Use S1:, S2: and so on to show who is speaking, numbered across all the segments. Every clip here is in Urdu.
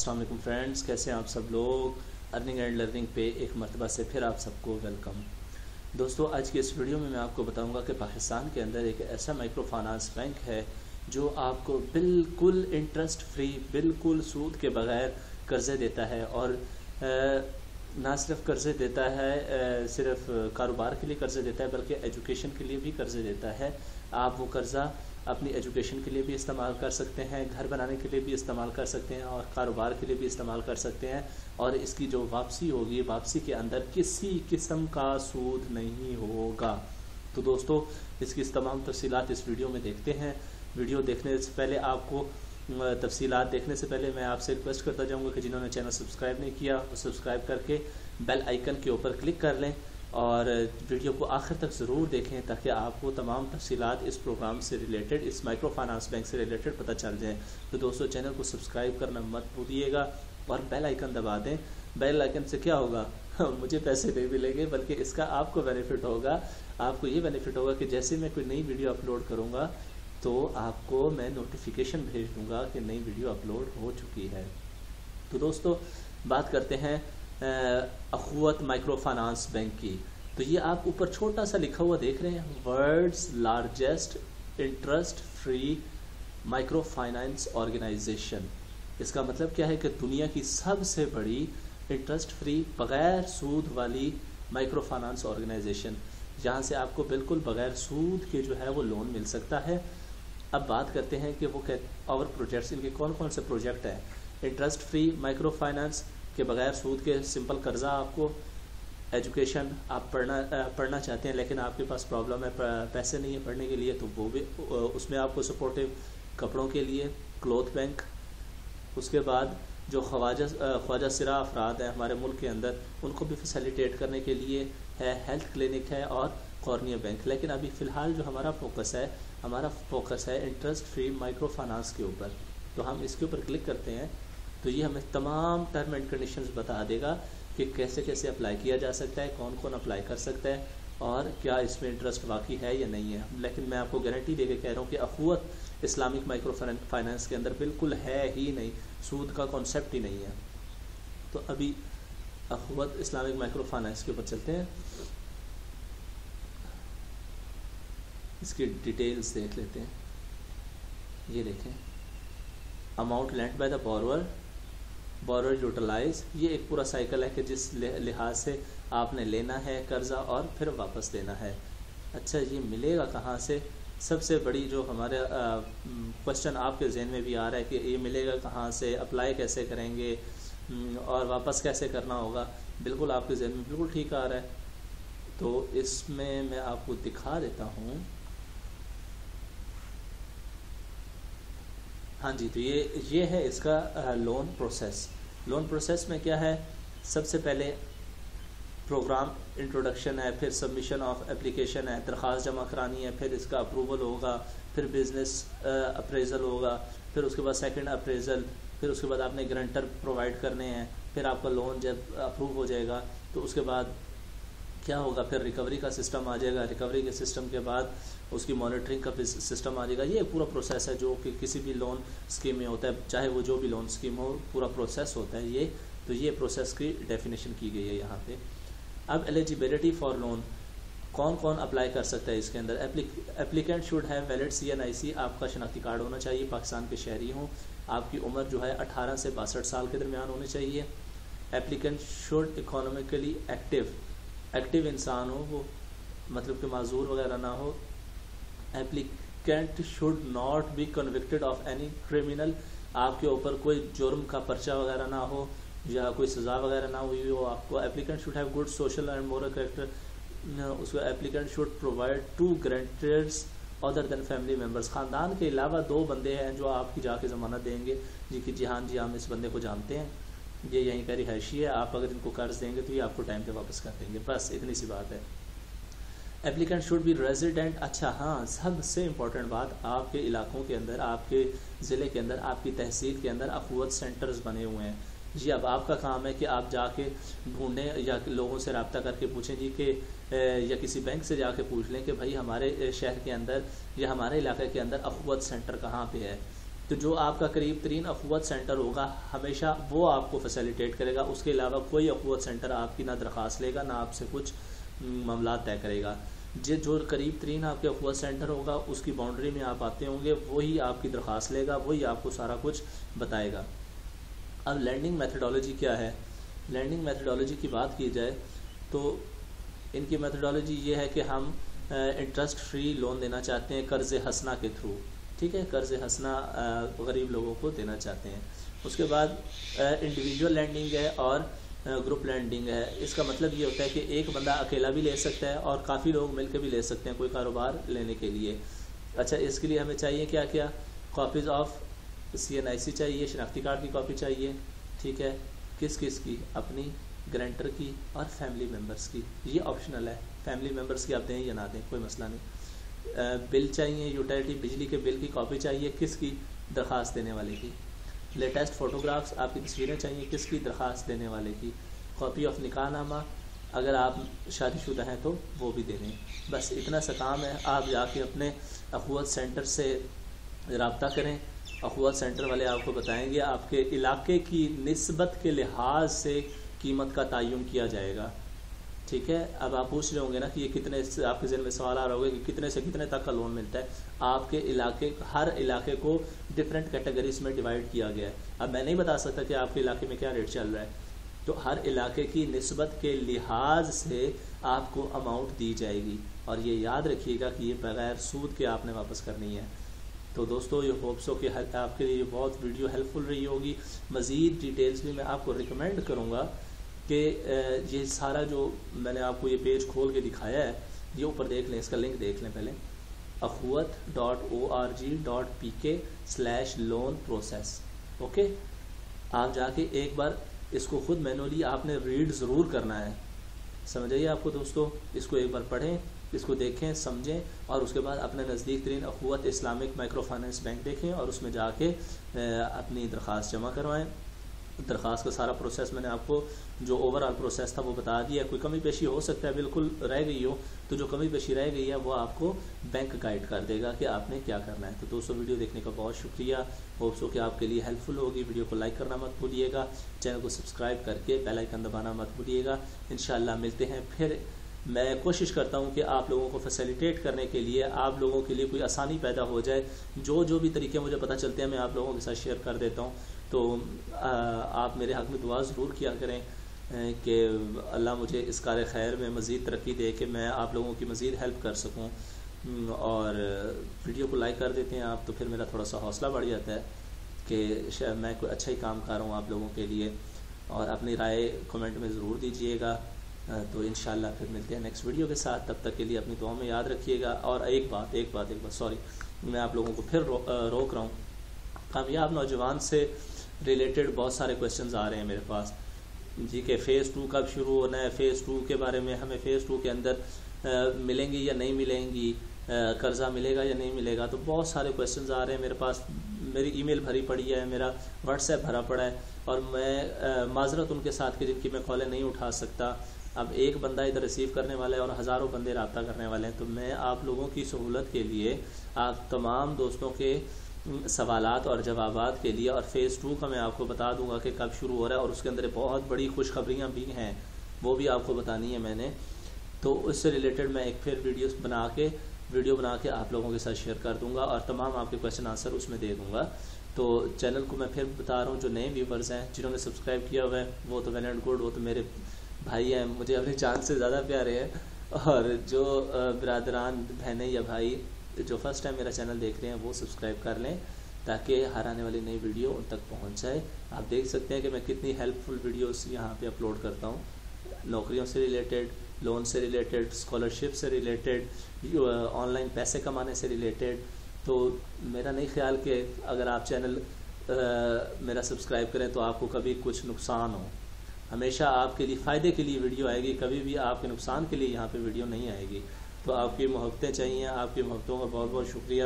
S1: अस्सलाम वालेकुम फ्रेंड्स, कैसे हैं आप सब लोग। अर्निंग एंड लर्निंग पे एक मरतबा से फिर आप सबको वेलकम। दोस्तों, आज की इस वीडियो में मैं आपको बताऊंगा कि पाकिस्तान के अंदर एक ऐसा माइक्रो फाइनेंस बैंक है जो आपको बिल्कुल इंटरेस्ट फ्री, बिल्कुल सूद के बगैर कर्ज़े देता है। और ना सिर्फ कर्ज़े देता है, सिर्फ कारोबार के लिए कर्ज़े देता है, बल्कि एजुकेशन के लिए भी कर्ज़े देता है। आप वो कर्ज़ा अपनी एजुकेशन के लिए भी इस्तेमाल कर सकते हैं, घर बनाने के लिए भी इस्तेमाल कर सकते हैं और कारोबार के लिए भी इस्तेमाल कर सकते हैं। और इसकी जो वापसी होगी, वापसी के अंदर किसी किस्म का सूद नहीं होगा। तो दोस्तों, इसकी तमाम तफसीलात इस वीडियो में देखते हैं। वीडियो देखने से पहले आपको तफसीलात देखने से पहले मैं आपसे रिक्वेस्ट करता जाऊंगा कि जिन्होंने चैनल सब्सक्राइब नहीं किया वो सब्सक्राइब करके बेल आइकन के ऊपर क्लिक कर लें और वीडियो को आखिर तक ज़रूर देखें ताकि आपको तमाम तफसीलात इस प्रोग्राम से रिलेटेड, इस माइक्रो फाइनेंस बैंक से रिलेटेड पता चल जाए। तो दोस्तों, चैनल को सब्सक्राइब करना मत भूलिएगा और बेल आइकन दबा दें। बेल आइकन से क्या होगा मुझे पैसे नहीं मिलेंगे, बल्कि इसका आपको बेनिफिट होगा। आपको ये बेनिफिट होगा कि जैसे मैं कोई नई वीडियो अपलोड करूँगा तो आपको मैं नोटिफिकेशन भेज दूँगा कि नई वीडियो अपलोड हो चुकी है। तो दोस्तों, बात करते हैं अखुवत माइक्रो फाइनेंस बैंक की। तो ये आप ऊपर छोटा सा लिखा हुआ देख रहे हैं, world's largest interest free micro finance organisation. इसका मतलब क्या है कि दुनिया की सबसे बड़ी इंटरेस्ट फ्री, बगैर सूद वाली माइक्रो फाइनेंस ऑर्गेनाइजेशन, जहाँ से आपको बिल्कुल बगैर सूद के जो है वो लोन मिल सकता है। अब बात करते हैं कि वो और प्रोजेक्ट्स, इनके कौन कौन से प्रोजेक्ट हैं। इंटरेस्ट फ्री माइक्रो फाइनेंस के बगैर सूद के सिंपल कर्जा, आपको एजुकेशन, आप पढ़ना चाहते हैं लेकिन आपके पास प्रॉब्लम है, पैसे नहीं है पढ़ने के लिए, तो वो भी उसमें आपको सपोर्टिव। कपड़ों के लिए क्लॉथ बैंक। उसके बाद जो ख्वाजा सिरा अफराद हैं हमारे मुल्क के अंदर, उनको भी फैसिलिटेट करने के लिए है हेल्थ क्लिनिक है और कॉर्निया बैंक। लेकिन अभी फ़िलहाल जो हमारा फोकस है इंटरेस्ट फ्री माइक्रो फाइनेंस के ऊपर। तो हम इसके ऊपर क्लिक करते हैं तो ये हमें तमाम टर्म एंड कंडीशंस बता देगा कि कैसे कैसे अप्लाई किया जा सकता है, कौन कौन अप्लाई कर सकता है और क्या इसमें इंटरेस्ट वाकई है या नहीं है। लेकिन मैं आपको गारंटी दे के कह रहा हूँ कि अखुवत इस्लामिक माइक्रो फाइनेंस के अंदर बिल्कुल है ही नहीं, सूद का कॉन्सेप्ट ही नहीं है। तो अभी अखुवत इस्लामिक माइक्रो फाइनेंस के ऊपर चलते हैं, इसकी डिटेल्स देख लेते हैं। ये देखें, amount lent by the borrower utilise. ये एक पूरा साइकिल है कि जिस लिहाज से आपने लेना है कर्जा और फिर वापस देना है। अच्छा, ये मिलेगा कहाँ से? सबसे बड़ी जो हमारे क्वेश्चन आपके जहन में भी आ रहा है कि ये मिलेगा कहाँ से, अप्लाई कैसे करेंगे और वापस कैसे करना होगा। बिल्कुल आपके जहन में बिल्कुल ठीक आ रहा है। तो इसमें मैं आपको दिखा देता हूँ। हाँ जी, तो ये है इसका लोन प्रोसेस। लोन प्रोसेस में क्या है, सबसे पहले प्रोग्राम इंट्रोडक्शन है, फिर सबमिशन ऑफ एप्लीकेशन है, दरख्वास्त जमा करानी है, फिर इसका अप्रूवल होगा, फिर बिजनेस अप्रेजल होगा, फिर उसके बाद सेकंड अप्रेजल, फिर उसके बाद आपने गारंटर प्रोवाइड करने हैं, फिर आपका लोन जब अप्रूव हो जाएगा तो उसके बाद क्या होगा, फिर रिकवरी का सिस्टम आ जाएगा। रिकवरी के सिस्टम के बाद उसकी मॉनिटरिंग का सिस्टम आ जाएगा। ये पूरा प्रोसेस है जो कि किसी भी लोन स्कीम में होता है, चाहे वो जो भी लोन स्कीम हो, पूरा प्रोसेस होता है ये। तो ये प्रोसेस की डेफिनेशन की गई है यहाँ पे। अब एलिजिबिलिटी फॉर लोन, कौन कौन अप्लाई कर सकता है इसके अंदर। Applicant should have valid CNIC, आपका शनाख्ती कार्ड होना चाहिए, पाकिस्तान के शहरी हों, आपकी उम्र जो है 18 से 62 साल के दरमियान होनी चाहिए। एप्लीकेंट शुड इकोनॉमिकली एक्टिव इंसान हो, वो मतलब कि माजूर वगैरह ना हो। Applicant should not be convicted of any criminal, आपके ऊपर कोई जुर्म का पर्चा वगैरह ना हो या कोई सज़ा वगैरह ना हुई हो आपको। Applicant should have good social and moral character. उसको applicant should provide 2 guarantors other than family members, ख़ानदान के अलावा 2 बंदे हैं जो आपकी जाके ज़मानत देंगे जी कि जी हाँ जी हम इस बंदे को जानते हैं, ये यहीं का रिहायशी है, आप अगर इनको कर्ज देंगे तो ये आपको टाइम पे वापस कर देंगे। बस इतनी सी बात है। Applicant should be resident. अच्छा हाँ, सबसे इम्पोर्टेंट बात, आपके इलाकों के अंदर, आपके ज़िले के अंदर, आपकी तहसील के अंदर अखुवत सेंटर्स बने हुए हैं जी। अब आपका काम है कि आप जाके ढूंढें या लोगों से रब्ता करके पूछें जी कि या किसी बैंक से जाके पूछ लें कि भाई हमारे शहर के अंदर या हमारे इलाके के अंदर अखुवत सेंटर कहाँ पे है। تو جو آپ کا قریب ترین اخوت سینٹر ہوگا ہمیشہ وہ آپ کو فیسیلیٹیٹ کرے گا، اس کے علاوہ کوئی اخوت سینٹر آپ کی نہ درخواست لے گا نہ آپ سے کچھ معاملات طے کرے گا۔ جو قریب ترین آپ کے اخوت سینٹر ہوگا اس کی باؤنڈری میں آپ آتے ہوں گے، وہی آپ کی درخواست لے گا، وہی آپ کو سارا کچھ بتائے گا۔ اب لینڈنگ میتھڈالوجی کیا ہے؟ لینڈنگ میتھڈالوجی کی بات کی جائے تو ان کی میتھڈالوجی یہ ہے کہ ہم انٹرسٹ فری لون دینا چاہتے ہیں قرض حسنہ کے تھرو، ٹھیک ہے، قرض حسنہ غریب لوگوں کو دینا چاہتے ہیں۔ اس کے بعد انڈیویجول لینڈنگ ہے اور گروپ لینڈنگ ہے۔ اس کا مطلب یہ ہوتا ہے کہ ایک بندہ اکیلا بھی لے سکتا ہے اور کافی لوگ مل کے بھی لے سکتے ہیں کوئی کاروبار لینے کے لیے۔ اچھا، اس کے لیے ہمیں چاہیے کیا کیا؟ کاپیز آف CNIC چاہیے، شناختی کارڈ کی کاپی چاہیے، ٹھیک ہے، کس کی؟ اپنی، گرانٹر کی اور فیملی ممبرس کی۔ یہ آپشنل ہے، فیملی ممبرس کی آپ دیں یا نہ دیں کوئی مسئلہ نہیں۔ بل چاہیے، یوٹیلیٹی بجلی کے بل کی کاپی چاہیے، کس کی؟ درخواست دینے والے کی۔ لیٹسٹ فوٹوگرافس، آپ کی تصویریں چاہیے، کس کی؟ درخواست دینے والے کی۔ کاپی آف نکاح نامہ، اگر آپ شادی شدہ ہیں تو وہ بھی دے دیں۔ بس اتنا سا کام ہے۔ آپ جا کے اپنے اخوت سینٹر سے رابطہ کریں، اخوت سینٹر والے آپ کو بتائیں گے، آپ کے علاقے کی نسبت کے لحاظ سے قیمت کا تعین کیا جائے گا، ٹھیک ہے۔ اب آپ پوچھ رہے ہوں گے نا کہ یہ کتنے سے، آپ کے ذہن میں سوال آ رہا ہوگا کہ کتنے سے کتنے تک کا لون ملتا ہے۔ آپ کے علاقے، ہر علاقے کو ڈفرینٹ کیٹیگریز میں ڈیوائڈ کیا گیا ہے۔ اب میں نہیں بتا سکتا کہ آپ کے علاقے میں کیا ریٹ چل رہا ہے، تو ہر علاقے کی نسبت کے لحاظ سے آپ کو اماؤنٹ دی جائے گی، اور یہ یاد رکھیے گا کہ یہ بغیر سود کے آپ نے واپس کرنی ہے۔ تو دوستو، یہ ہوپس ہو کہ آپ کے لیے یہ بہت ویڈیو ہیلپ فل رہی ہوگی۔ مزید ڈیٹیلز بھی میں آپ کو ریکمینڈ کروں گا کہ یہ سارا جو میں نے آپ کو یہ پیج کھول کے دکھایا ہے، یہ اوپر دیکھ لیں، اس کا لنک دیکھ لیں پہلے، akhuwat.org.pk/loan process، اوکے۔ آپ جا کے ایک بار اس کو خود مینولی آپ نے ریڈ ضرور کرنا ہے، سمجھ آئیے آپ کو دوستو، اس کو ایک بار پڑھیں، اس کو دیکھیں، سمجھیں، اور اس کے بعد اپنے نزدیک ترین اخوت اسلامک مائکرو فائنانس بینک دیکھیں اور اس میں جا کے اپنی درخواست جمع کروائیں۔ درخواست کا سارا پروسیس میں نے آپ کو جو اوور آل پروسیس تھا وہ بتا دیا ہے۔ کوئی کمی بیشی ہو سکتا ہے، بالکل رہ گئی ہو، تو جو کمی بیشی رہ گئی ہے وہ آپ کو بینک گائیڈ کر دے گا کہ آپ نے کیا کرنا ہے۔ تو دوستو، ویڈیو دیکھنے کا بہت شکریہ، ہوپس ہو کہ آپ کے لیے ہیلپ فل ہوگی۔ ویڈیو کو لائک کرنا مت بھولیے گا، چینل کو سبسکرائب کر کے بیل آئیکن دبانا مت بھولیے گا۔ انشاءاللہ ملتے ہیں پھر۔ میں کوشش کرتا ہوں کہ آپ لوگوں کو فیسیلیٹیٹ کرنے کے لیے، آپ لوگوں کے لیے کوئی آسانی پیدا ہو جائے، جو بھی طریقے مجھے پتہ چلتے ہیں میں آپ لوگوں کے ساتھ شیئر کر دیتا ہوں۔ تو آپ میرے حق میں دعا ضرور کیا کریں کہ اللہ مجھے اس کار خیر میں مزید ترقی دے کہ میں آپ لوگوں کی مزید ہیلپ کر سکوں، اور ویڈیو کو لائک کر دیتے ہیں آپ تو پھر میرا تھوڑا سا حوصلہ بڑھ جاتا ہے کہ شاید میں کوئی اچھا ہی کام کر رہا ہوں آپ لوگوں کے لیے، اور اپنی رائے کمنٹ میں ضرور دیجیے گا۔ تو انشاءاللہ پھر ملتے ہیں نیکسٹ ویڈیو کے ساتھ، تب تک کے لیے اپنی دعاؤں میں یاد رکھیے گا۔ اور ایک بات سوری، میں آپ لوگوں کو پھر روک رہا ہوں، کامیاب نوجوان سے ریلیٹڈ بہت سارے کویشچنز آ رہے ہیں میرے پاس جی، کہ فیز 2 کب شروع ہونا ہے، فیز 2 کے بارے میں ہمیں فیز 2 کے اندر ملیں گی یا نہیں ملیں گی، قرضہ ملے گا یا نہیں ملے گا، تو بہت سارے کویشچنز آ رہے ہیں میرے پاس۔ میری ای میل بھری پڑی ہے، میرا واٹس ایپ بھرا پڑا ہے، اور میں معذرت ان کے ساتھ کہ جن کی میں کالیں نہیں اٹھا سکتا۔ اب ایک بندہ ادھر ریسیو کرنے والا ہے اور ہزاروں بندے رابطہ کرنے والے ہیں، تو میں آپ لوگوں کی سہولت کے لیے، آپ تمام دوستوں کے سوالات اور جوابات کے لیے، اور فیز 2 کا میں آپ کو بتا دوں گا کہ کب شروع ہو رہا ہے، اور اس کے اندر بہت بڑی خوشخبریاں بھی ہیں، وہ بھی آپ کو بتانی ہے میں نے۔ تو اس سے ریلیٹڈ میں ایک پھر ویڈیو بنا کے آپ لوگوں کے ساتھ شیئر کر دوں گا، اور تمام آپ کے کویشچن آنسر اس میں دے دوں گا۔ تو چینل کو میں پھر بتا رہا ہوں، جو نئے ویورز ہیں جنہوں نے سبسکرائب کیا ہوا ہے وہ تو ویل اینڈ گڈ، وہ تو میرے بھائی ہیں، مجھے اپنی جان سے زیادہ پیارے ہیں، اور جو برادران، بہنیں یا بھائی جو فرسٹ ٹائم میرا چینل دیکھ رہے ہیں وہ سبسکرائب کر لیں تاکہ ہر آنے والی نئی ویڈیو ان تک پہنچ جائے۔ آپ دیکھ سکتے ہیں کہ میں کتنی ہیلپ فل ویڈیوز یہاں پہ اپلوڈ کرتا ہوں، نوکریوں سے ریلیٹڈ، لون سے ریلیٹڈ، اسکالرشپ سے ریلیٹڈ، آن لائن پیسے کمانے سے ریلیٹڈ۔ تو میرا نہیں خیال کہ اگر آپ چینل میرا سبسکرائب کریں تو آپ کو کبھی کچھ نقصان ہو، ہمیشہ آپ کے لیے فائدے کے لیے ویڈیو آئے گی، کبھی بھی آپ کے نقصان کے لیے یہاں پہ ویڈیو نہیں آئے گی۔ تو آپ کی محبتیں چاہیے، آپ کی محبتوں کا بہت بہت شکریہ،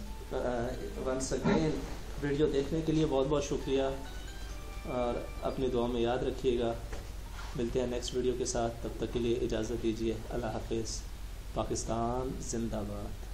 S1: ونس اگین ویڈیو دیکھنے کے لیے بہت بہت شکریہ، اور اپنی دعا میں یاد رکھیے گا۔ ملتے ہیں نیکسٹ ویڈیو کے ساتھ، تب تک کے لیے اجازت دیجیے، اللہ حافظ، پاکستان زندہ باد۔